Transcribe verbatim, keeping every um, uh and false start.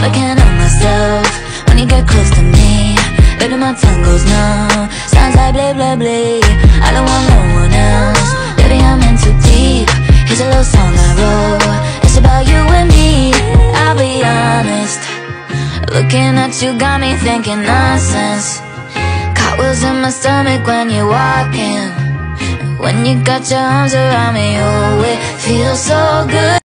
but I can't help myself when you get close to me. Baby, my tongue goes numb, sounds like blah blah blah. I don't want no one else, baby, I'm in too deep. Here's a little song I wrote, it's about you and me. I'll be honest, looking at you got me thinking nonsense. Cartwheels in my stomach when you're walking. When you got your arms around me, oh, it feels so good.